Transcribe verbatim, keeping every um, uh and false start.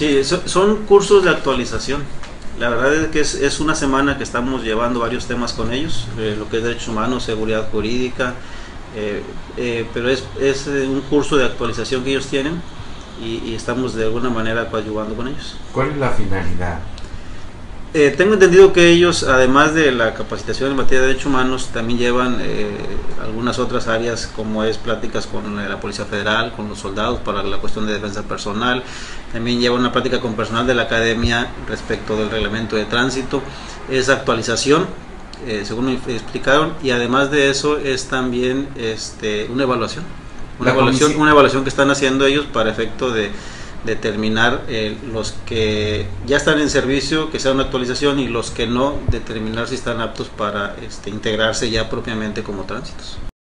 Sí, so, son cursos de actualización. La verdad es que es, es una semana que estamos llevando varios temas con ellos, eh, lo que es derechos humanos, seguridad jurídica, eh, eh, pero es, es un curso de actualización que ellos tienen y, y estamos de alguna manera coadyuvando con ellos. ¿Cuál es la finalidad? Eh, tengo entendido que ellos, además de la capacitación en materia de derechos humanos, también llevan eh, algunas otras áreas, como es pláticas con la Policía Federal, con los soldados para la cuestión de defensa personal. También llevan una plática con personal de la academia respecto del reglamento de tránsito. Es actualización, eh, según me explicaron, y además de eso es también este, una evaluación. Una evaluación, una evaluación que están haciendo ellos para efecto de determinar eh, los que ya están en servicio, que sea una actualización, y los que no, determinar si están aptos para este, integrarse ya propiamente como tránsitos.